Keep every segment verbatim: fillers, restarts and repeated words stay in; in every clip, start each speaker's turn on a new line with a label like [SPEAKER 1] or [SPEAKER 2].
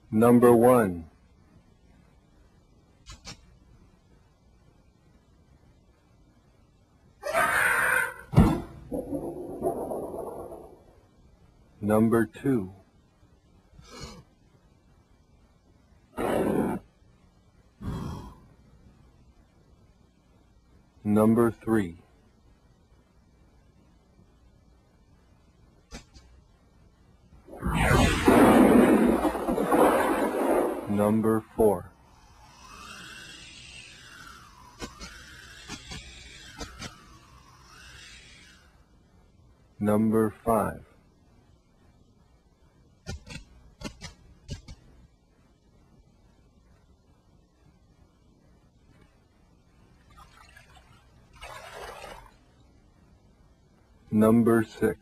[SPEAKER 1] Number one. Number two. Number three. Number four. Number five. Number six.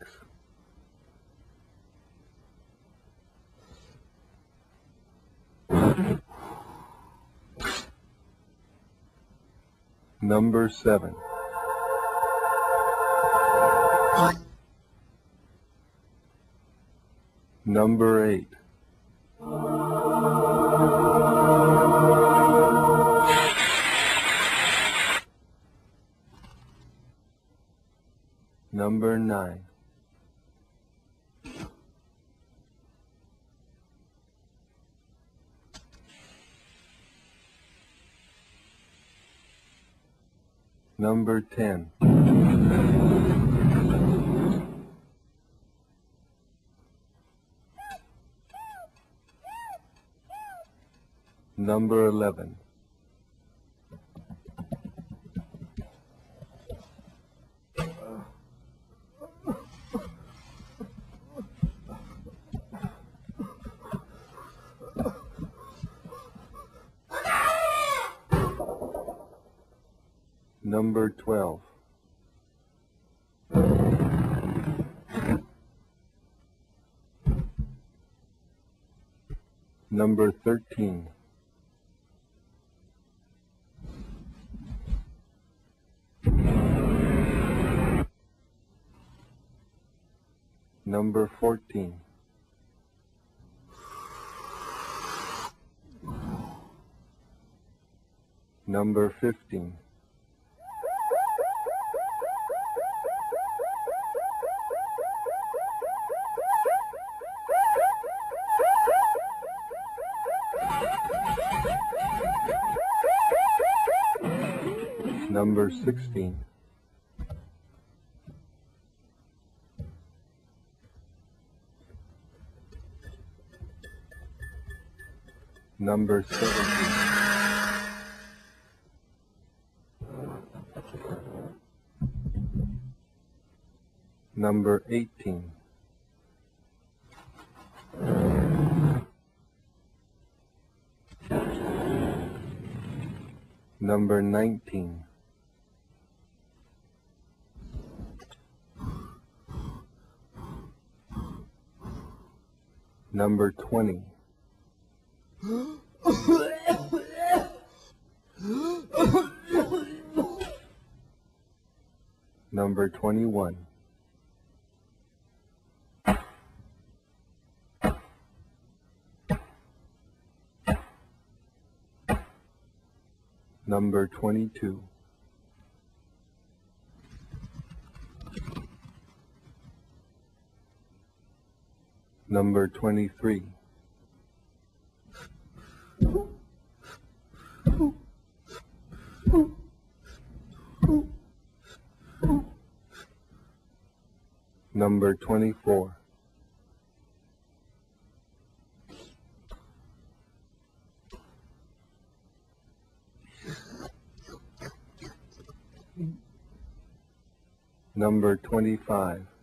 [SPEAKER 1] Number seven. Number eight. Number nine. Number ten. Number eleven. Number twelve. Number thirteen. Number fourteen. Number fifteen. Number sixteen. Number seventeen. Number eighteen. Number nineteen. Number twenty. Number twenty-one. Number twenty-two. Number twenty-three. Number twenty-four. Number twenty-five.